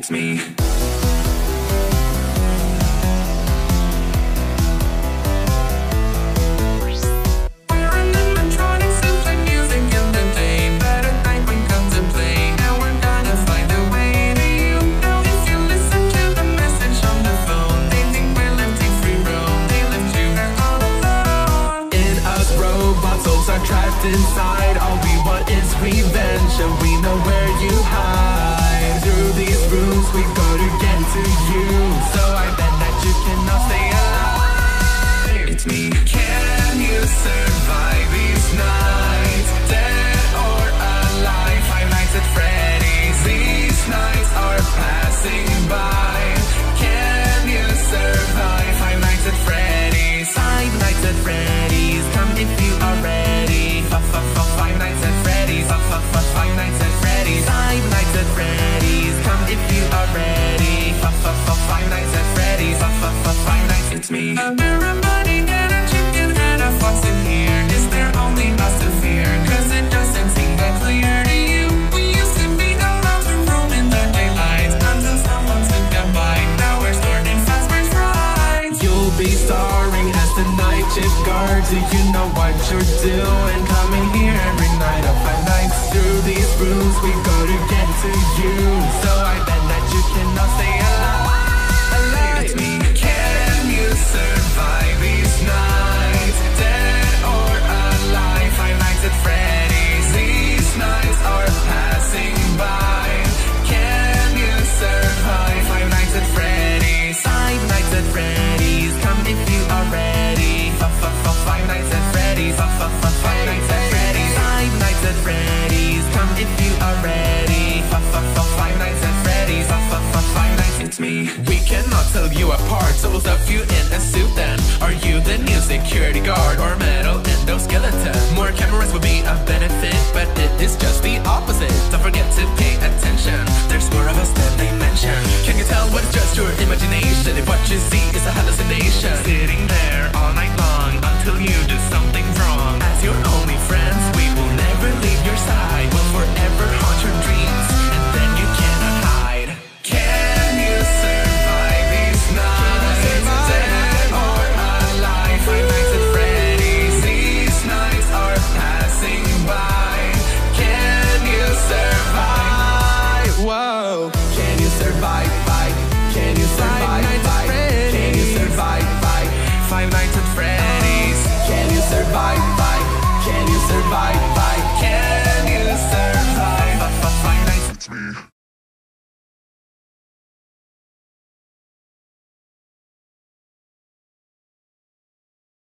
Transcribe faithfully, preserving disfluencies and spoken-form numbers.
It's me. Trapped inside, all we want is revenge, and we know where you hide. Through these rooms we go to get to you, so I bet that you cannot stay alive. It's me. Can you survive these nights? Dead or alive? Five Nights at Freddy's. These nights are passing by. Can you survive Five Nights at Freddy's? Five Nights at Freddy's. Come if you are ready. Five Nights at Freddy's. Five Nights at Freddy's. Five Nights at Freddy's. Come if you are ready. Five Nights at Freddy's. Five Nights. It's me. Everybody get a chicken and a fox in here. Is there only us to fear? Cause it doesn't seem that clear to you. We used to be allowed to roam in the daylight until someone took them by. Now we're stored in Fazbear's Fright. You'll be starring as the night shift guard. Do you know what you're doing? Coming here every night of five nights. Through these rooms we go to get to you, so I bet that you cannot stay out.